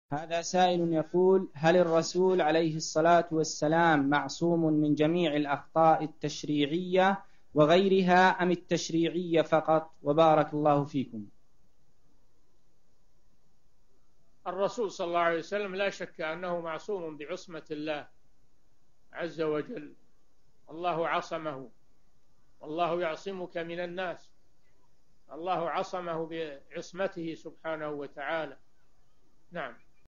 هذا سائل يقول: هل الرسول عليه الصلاة والسلام معصوم من جميع الأخطاء التشريعية وغيرها أم التشريعية فقط؟ وبارك الله فيكم. الرسول صلى الله عليه وسلم لا شك أنه معصوم بعصمة الله عز وجل. الله عصمه، والله يعصمك من الناس. الله عصمه بعصمته سبحانه وتعالى. نعم.